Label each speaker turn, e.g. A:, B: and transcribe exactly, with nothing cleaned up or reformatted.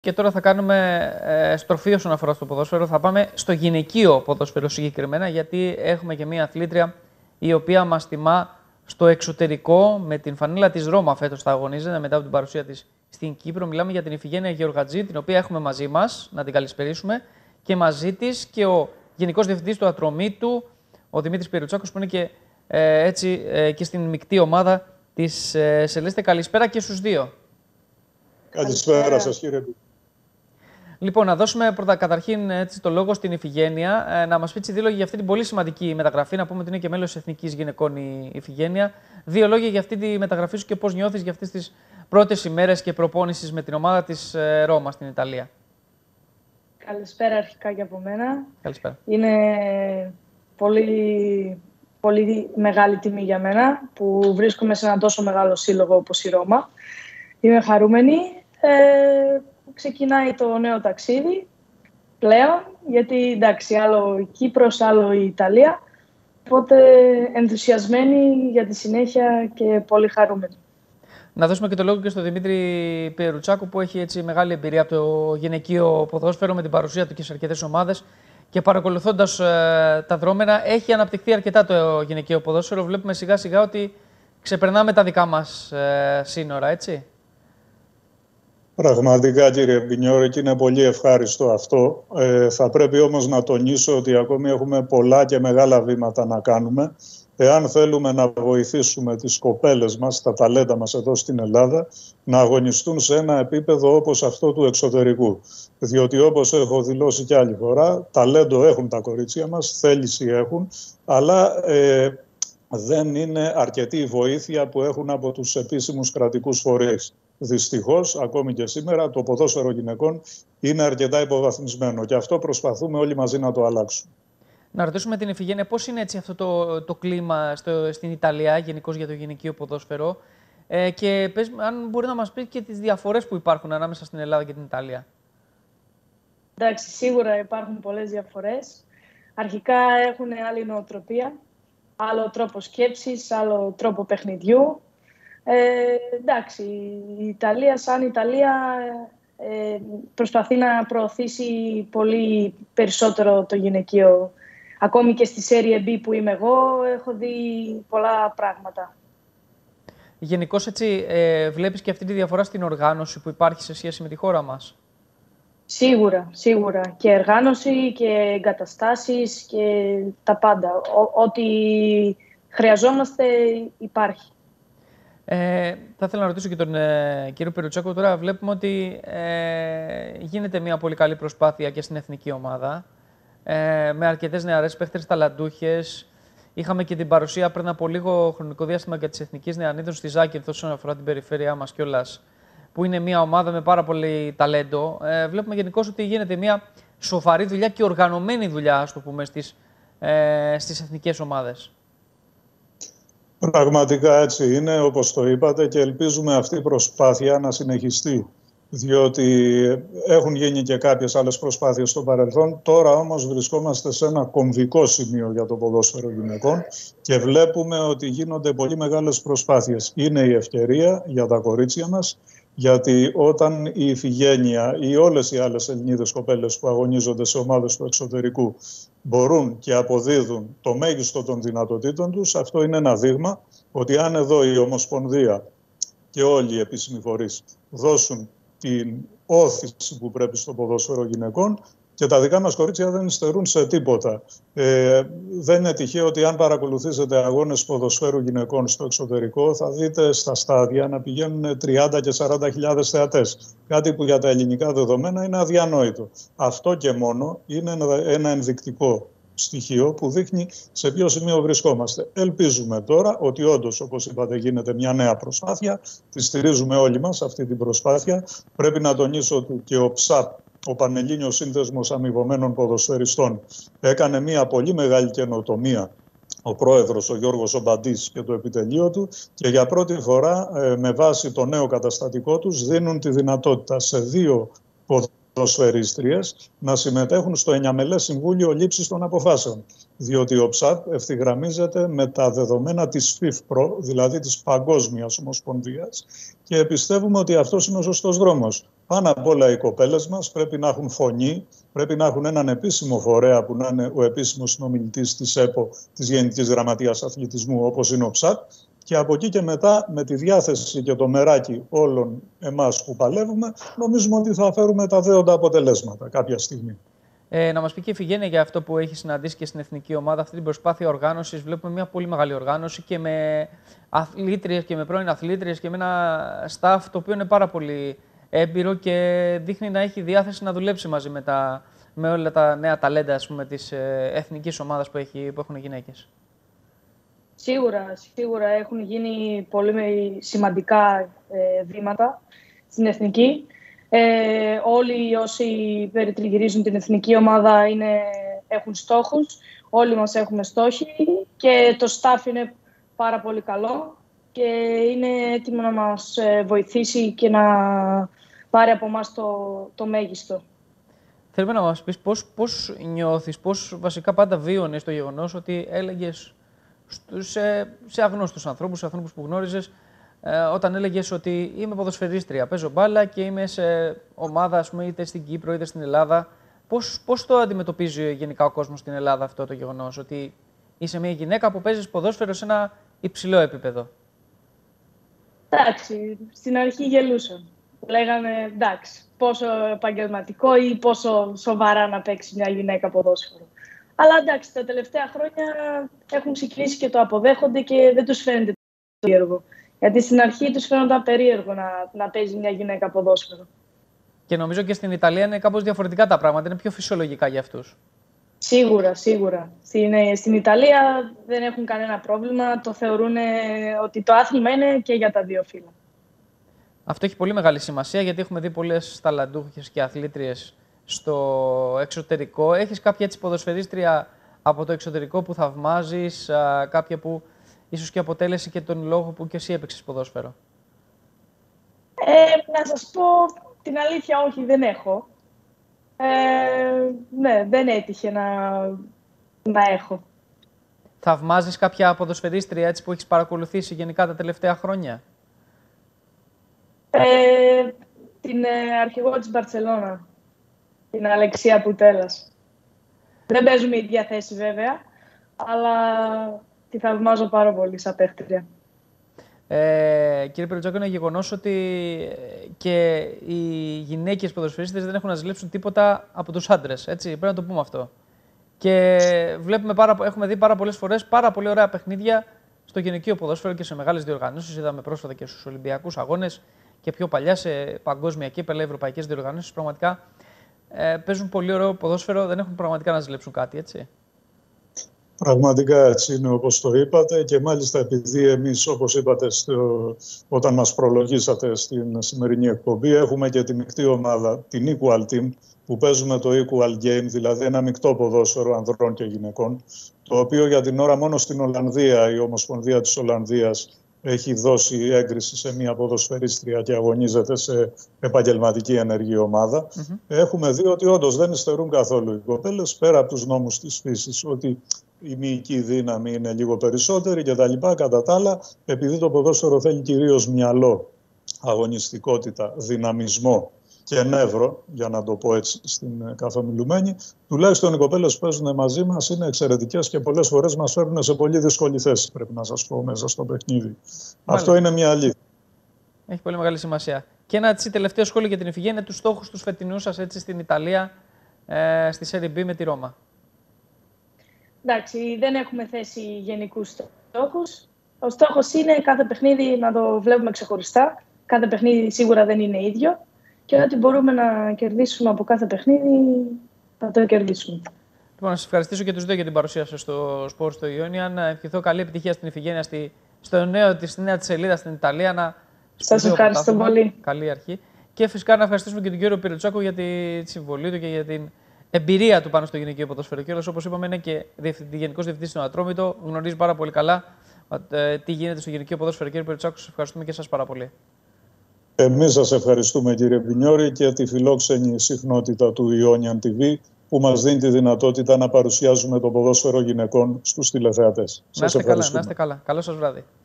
A: Και τώρα θα κάνουμε ε, στροφή όσον αφορά στο ποδόσφαιρο. Θα πάμε στο γυναικείο ποδόσφαιρο συγκεκριμένα, γιατί έχουμε και μία αθλήτρια η οποία μας τιμά στο εξωτερικό με την φανίλα της Ρώμα. Φέτος θα αγωνίζεται μετά από την παρουσία της στην Κύπρο. Μιλάμε για την Ιφηγένεια Γεωργατζή, την οποία έχουμε μαζί μας, να την καλησπερίσουμε. Και μαζί της και ο Γενικός Διευθυντής του Ατρομήτου, ο Δημήτρης Πιερουτσάκος, που είναι και, ε, έτσι, ε, και στην μεικτή ομάδα της ε, Σελέστε. Καλησπέρα και στους δύο.
B: Καλησπέρα σας, κύριε.
A: Λοιπόν, να δώσουμε πρώτα καταρχήν έτσι, το λόγο στην Ιφηγένεια, ε, να μας πει δύο λόγια για αυτή την πολύ σημαντική μεταγραφή. Να πούμε ότι είναι και μέλος της Εθνικής Γυναικών η Ιφηγένεια. Δύο λόγια για αυτή τη μεταγραφή σου και πώς νιώθεις για αυτές τις πρώτες ημέρες και προπόνησης με την ομάδα της ε, Ρώμα στην Ιταλία.
C: Καλησπέρα αρχικά και από μένα.
A: Καλησπέρα.
C: Είναι πολύ, πολύ μεγάλη τιμή για μένα που βρίσκομαι σε ένα τόσο μεγάλο σύλλογο όπως η Ρώμα. Είμαι χαρούμενη. Ε, Ξεκινάει το νέο ταξίδι πλέον, γιατί εντάξει, άλλο η Κύπρος, άλλο η Ιταλία. Οπότε ενθουσιασμένη για τη συνέχεια και πολύ χαρούμενη.
A: Να δώσουμε και το λόγο και στον Δημήτρη Πιερουτσάκο, που έχει έτσι μεγάλη εμπειρία από το γυναικείο ποδόσφαιρο με την παρουσία του και σε αρκετές ομάδες. Και παρακολουθώντας ε, τα δρόμενα, έχει αναπτυχθεί αρκετά το γυναικείο ποδόσφαιρο. Βλέπουμε σιγά σιγά ότι ξεπερνάμε τα δικά μας ε, σύνορα, έτσι.
B: Πραγματικά, κύριε Μπινιόρη, και είναι πολύ ευχάριστο αυτό. Ε, θα πρέπει όμως να τονίσω ότι ακόμη έχουμε πολλά και μεγάλα βήματα να κάνουμε. Εάν θέλουμε να βοηθήσουμε τις κοπέλες μας, τα ταλέντα μας εδώ στην Ελλάδα, να αγωνιστούν σε ένα επίπεδο όπως αυτό του εξωτερικού. Διότι, όπως έχω δηλώσει και άλλη φορά, ταλέντο έχουν τα κορίτσια μας, θέληση έχουν, αλλά ε, δεν είναι αρκετή η βοήθεια που έχουν από τους επίσημους κρατικούς φορείς. Δυστυχώς, ακόμη και σήμερα, το ποδόσφαιρο γυναικών είναι αρκετά υποβαθμισμένο και αυτό προσπαθούμε όλοι μαζί να το αλλάξουμε.
A: Να ρωτήσουμε την Ιφηγένεια πώς είναι έτσι αυτό το, το κλίμα στο, στην Ιταλία, γενικώς για το γυναικείο ποδόσφαιρο, ε, και πες, αν μπορεί να μας πει και τις διαφορές που υπάρχουν ανάμεσα στην Ελλάδα και την Ιταλία.
C: Εντάξει, σίγουρα υπάρχουν πολλές διαφορές. Αρχικά έχουν άλλη νοοτροπία, άλλο τρόπο σκέψης, άλλο τρόπο παιχνιδιού. Ε, εντάξει, η Ιταλία σαν Ιταλία ε, προσπαθεί να προωθήσει πολύ περισσότερο το γυναικείο. Ακόμη και στη Serie B που είμαι εγώ έχω δει πολλά πράγματα.
A: Γενικώς έτσι ε, βλέπεις και αυτή τη διαφορά στην οργάνωση που υπάρχει σε σχέση με τη χώρα μας.
C: Σίγουρα, σίγουρα. Και οργάνωση και εγκαταστάσεις και τα πάντα. Ό,τι χρειαζόμαστε υπάρχει.
A: Ε, θα ήθελα να ρωτήσω και τον ε, κύριο Πιερουτσάκο. Τώρα βλέπουμε ότι ε, γίνεται μια πολύ καλή προσπάθεια και στην εθνική ομάδα, ε, με αρκετές νεαρές παίχτες ταλαντούχες. Είχαμε και την παρουσία πριν από λίγο χρονικό διάστημα για τις εθνικές νεανίδων στη Ζάκυνθο, όσον αφορά την περιφέρειά μας κιόλας, που είναι μια ομάδα με πάρα πολύ ταλέντο. Ε, βλέπουμε γενικώς ότι γίνεται μια σοβαρή δουλειά και οργανωμένη δουλειά, ας το πούμε, στις, ε, στις εθνικές ομάδες.
B: Πραγματικά έτσι είναι, όπως το είπατε, και ελπίζουμε αυτή η προσπάθεια να συνεχιστεί. Διότι έχουν γίνει και κάποιες άλλες προσπάθειες στο παρελθόν. Τώρα όμως βρισκόμαστε σε ένα κομβικό σημείο για το ποδόσφαιρο γυναικών και βλέπουμε ότι γίνονται πολύ μεγάλες προσπάθειες. Είναι η ευκαιρία για τα κορίτσια μας, γιατί όταν η Ιφηγένεια ή όλες οι άλλες Ελληνίδες κοπέλες που αγωνίζονται σε ομάδες του εξωτερικού μπορούν και αποδίδουν το μέγιστο των δυνατοτήτων τους, αυτό είναι ένα δείγμα ότι αν εδώ η Ομοσπονδία και όλοι οι επίσημοι φορείς δώσουν την όθηση που πρέπει στο ποδόσφαιρο γυναικών, και τα δικά μας κορίτσια δεν υστερούν σε τίποτα. Ε, δεν είναι τυχαίο ότι αν παρακολουθήσετε αγώνες ποδοσφαίρου γυναικών στο εξωτερικό, θα δείτε στα στάδια να πηγαίνουν τριάντα και σαράντα χιλιάδες θεατές. Κάτι που για τα ελληνικά δεδομένα είναι αδιανόητο. Αυτό και μόνο είναι ένα ενδεικτικό στοιχείο που δείχνει σε ποιο σημείο βρισκόμαστε. Ελπίζουμε τώρα ότι όντως, όπως είπατε, γίνεται μια νέα προσπάθεια. Τη στηρίζουμε όλοι μας αυτή την προσπάθεια. Πρέπει να τονίσω ότι και ο ΨΑΠ, ο Πανελλήνιος Σύνδεσμος Αμοιβωμένων Ποδοσφαιριστών, έκανε μια πολύ μεγάλη καινοτομία. Ο πρόεδρος, ο Γιώργος Ομπαντής, και το επιτελείο του, και για πρώτη φορά, με βάση το νέο καταστατικό τους, δίνουν τη δυνατότητα σε δύο ποδοσφαιρίστριες να συμμετέχουν στο εννιάμελες Συμβούλιο Λήψης των Αποφάσεων. Διότι ο ΨΑΠ ευθυγραμμίζεται με τα δεδομένα της ΦΙΦΠΡΟ, δηλαδή της Παγκόσμιας Ομοσπονδίας, και πιστεύουμε ότι αυτός είναι ο σωστός δρόμος. Πάνω απ' όλα οι κοπέλες μας πρέπει να έχουν φωνή, πρέπει να έχουν έναν επίσημο φορέα που να είναι ο επίσημος συνομιλητής της ΕΠΟ, της Γενικής Γραμματείας Αθλητισμού, όπως είναι ο ΨΑΤ. Και από εκεί και μετά, με τη διάθεση και το μεράκι όλων εμάς που παλεύουμε, νομίζουμε ότι θα φέρουμε τα δέοντα αποτελέσματα κάποια στιγμή.
A: Ε, να μας πει και η Ιφηγένεια για αυτό που έχει συναντήσει και στην εθνική ομάδα, αυτή την προσπάθεια οργάνωσης. Βλέπουμε μια πολύ μεγάλη οργάνωση και με αθλήτριες και με πρώην αθλήτριες και με ένα staff το οποίο είναι πάρα πολύ έμπειρο και δείχνει να έχει διάθεση να δουλέψει μαζί με, τα, με όλα τα νέα ταλέντα, ας πούμε, της ε, εθνικής ομάδας που, έχει, που έχουν οι γυναίκες.
C: Σίγουρα, σίγουρα έχουν γίνει πολύ σημαντικά ε, βήματα στην εθνική. Ε, όλοι όσοι περιτριγυρίζουν την εθνική ομάδα είναι, έχουν στόχους. Όλοι μας έχουμε στόχοι και το staff είναι πάρα πολύ καλό και είναι έτοιμο να μας βοηθήσει και να πάρει από εμάς το, το μέγιστο.
A: Θέλουμε να μας πεις πώς, πώς νιώθεις, πώς βασικά πάντα βίωνες το γεγονός ότι έλεγες σε, σε αγνώστους ανθρώπους, σε ανθρώπους που γνώριζες, ε, όταν έλεγες ότι είμαι ποδοσφαιρίστρια, παίζω μπάλα και είμαι σε ομάδα, ας πούμε, είτε στην Κύπρο είτε στην Ελλάδα. Πώς, πώς το αντιμετωπίζει γενικά ο κόσμος στην Ελλάδα αυτό το γεγονός, ότι είσαι μια γυναίκα που παίζεις ποδόσφαιρο σε ένα υψηλό επίπεδο?
C: Εντάξει, στην αρχή γελούσαν. Λέγανε εντάξει, πόσο επαγγελματικό ή πόσο σοβαρά να παίξει μια γυναίκα ποδόσφαιρο. Αλλά εντάξει, τα τελευταία χρόνια έχουν ξεκινήσει και το αποδέχονται και δεν τους φαίνεται περίεργο. Γιατί στην αρχή τους φαίνονταν περίεργο να, να παίζει μια γυναίκα ποδόσφαιρο.
A: Και νομίζω και στην Ιταλία είναι κάπως διαφορετικά τα πράγματα, είναι πιο φυσιολογικά για αυτούς.
C: Σίγουρα, σίγουρα. Στην, στην Ιταλία δεν έχουν κανένα πρόβλημα, το θεωρούν ότι το άθλημα είναι και για τα δύο φύλλα. Αυτό
A: έχει πολύ μεγάλη σημασία, γιατί έχουμε δει πολλές ταλαντούχες και αθλήτριες στο εξωτερικό. Έχεις κάποια έτσι ποδοσφαιρίστρια από το εξωτερικό που θαυμάζεις, α, κάποια που ίσως και αποτέλεσε και τον λόγο που και εσύ έπαιξες ποδόσφαιρο?
C: Ε, να σας πω την αλήθεια, όχι, δεν έχω. Ε, ναι, δεν έτυχε να, να έχω.
A: Θαυμάζεις κάποια ποδοσφαιρίστρια έτσι που έχεις παρακολουθήσει γενικά τα τελευταία χρόνια?
C: Ε, την ε, αρχηγό της Μπαρτσελώνα, την Αλεξία Πουτέλας. Δεν παίζουμε η ίδια θέση βέβαια, αλλά τη θαυμάζω πάρα πολύ σαν παίχτρια.
A: Ε, κύριε Περιτζάκο, είναι γεγονός ότι και οι γυναίκες ποδοσφαιρίστες δεν έχουν να ζηλέψουν τίποτα από τους άντρες. Έτσι, πρέπει να το πούμε αυτό. Και βλέπουμε πάρα, έχουμε δει πάρα πολλές φορές πάρα πολύ ωραία παιχνίδια στο γυναικείο ποδόσφαιρο και σε μεγάλες διοργανώσεις. Είδαμε πρόσφατα και στους Ολυμπιακούς Αγώνες και πιο παλιά σε παγκόσμια κύπελλα, ευρωπαϊκές διοργανώσεις. Πραγματικά ε, παίζουν πολύ ωραίο ποδόσφαιρο, δεν έχουν πραγματικά να ζηλέψουν κάτι, έτσι.
B: Πραγματικά έτσι είναι, όπως το είπατε, και μάλιστα επειδή εμείς, όπως είπατε στο, όταν μας προλογίσατε στην σημερινή εκπομπή, έχουμε και τη μεικτή ομάδα, την Equal Team, που παίζουμε το Equal Game, δηλαδή ένα μεικτό ποδόσφαιρο ανδρών και γυναικών, το οποίο για την ώρα μόνο στην Ολλανδία, η Ομοσπονδία της Ολλανδίας, έχει δώσει έγκριση σε μια ποδοσφαιρίστρια και αγωνίζεται σε επαγγελματική ενεργή ομάδα. Mm-hmm. Έχουμε δει ότι όντως δεν υστερούν καθόλου οι κοπέλες, πέρα από τους νόμους της φύσης, ότι η μυϊκή δύναμη είναι λίγο περισσότερη κτλ. Κατά τα άλλα, επειδή το ποδόσφαιρο θέλει κυρίως μυαλό, αγωνιστικότητα, δυναμισμό και νεύρο, για να το πω έτσι στην καθομιλουμένη, τουλάχιστον οι κοπέλες που παίζουν μαζί μας είναι εξαιρετικές και πολλές φορές μας φέρνουν σε πολύ δύσκολη θέση, πρέπει να σας πω, μέσα στο παιχνίδι. Μάλιστα. Αυτό είναι μια αλήθεια.
A: Έχει πολύ μεγάλη σημασία. Και ένα έτσι, τελευταίο σχόλιο για την Ιφηγένεια, τους στόχους τους φετινούς σας έτσι, στην Ιταλία, ε, στη Serie B με τη Ρώμα.
C: Εντάξει, δεν έχουμε θέσει γενικούς στόχους. Ο στόχος είναι κάθε παιχνίδι να το βλέπουμε ξεχωριστά. Κάθε παιχνίδι σίγουρα δεν είναι ίδιο. Και ό,τι μπορούμε να κερδίσουμε από κάθε παιχνίδι, θα το κερδίσουμε.
A: Λοιπόν, να σας ευχαριστήσω και τους δύο για την παρουσία σας στο Σπορ στο Ιόνια. Να ευχηθώ καλή επιτυχία στην Ιφηγένεια, στη, στο νέο, στη νέα της σελίδα στην Ιταλία. Να
C: σας ευχαριστώ πολύ.
A: Καλή αρχή. Και φυσικά να ευχαριστήσουμε και τον κύριο Περιτζάκο για τη συμβολή του και για την εμπειρία του πάνω στο γυναικείο ποδόσφαιρο. Και όπως είπαμε, είναι και γενικός διευθυντής στον Ατρόμητο. Γνωρίζει πάρα πολύ καλά ε, τι γίνεται στο γυναικείο ποδόσφαιρο. Κύριε Περιτζάκο, σας ευχαριστούμε και εσάς πάρα πολύ.
B: Εμείς σας ευχαριστούμε, κύριε Πινιώρη, και τη φιλόξενη συχνότητα του Ionian τι βι που μας δίνει τη δυνατότητα να παρουσιάζουμε το ποδόσφαιρο γυναικών στους τηλεθεατές.
A: Να είστε καλά, να είστε καλά. Καλό σας βράδυ.